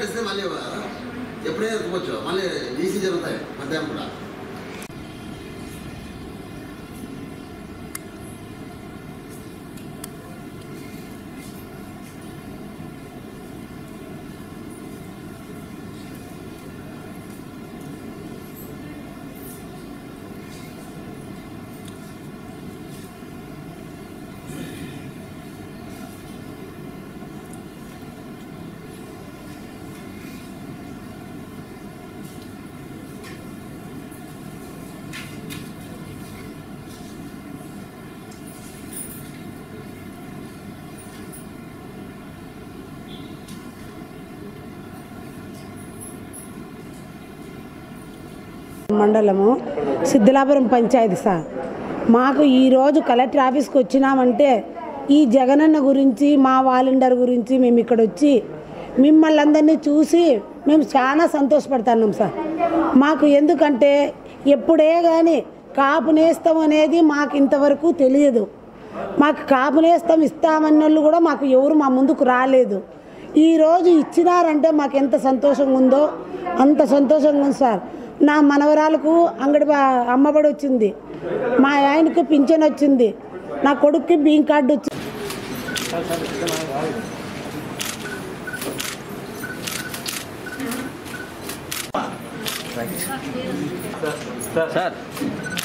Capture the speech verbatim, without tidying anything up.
Card ఇస్తే మళ్ళీ ఎప్పుడైనా ఎత్తుకోవచ్చు, మళ్ళీ ఈసీ జరుగుతాయి మధ్యాహ్నం కూడా. మండలము సిద్ధలాపురం పంచాయతీ సార్. మాకు ఈరోజు కలెక్టర్ ఆఫీస్కి వచ్చినామంటే ఈ జగనన్న గురించి మా వాలంటీర్ గురించి మేము ఇక్కడ వచ్చి మిమ్మల్ని అందరినీ చూసి మేము చాలా సంతోషపడుతున్నాం సార్. మాకు ఎందుకంటే ఎప్పుడే కానీ కాపు నేస్తం అనేది మాకు ఇంతవరకు తెలియదు. మాకు కాపు నేస్తం ఇస్తామన్న వాళ్ళు కూడా మాకు ఎవరు మా ముందుకు రాలేదు. ఈరోజు ఇచ్చినారంటే మాకు ఎంత సంతోషంగా ఉందో అంత సంతోషంగా ఉంది సార్. నా మనవరాలకు అంగడి అమ్మబడి వచ్చింది, మా ఆయనకు పింఛన్ వచ్చింది, నా కొడుక్కి బియ్యం కార్డు వచ్చింది. సార్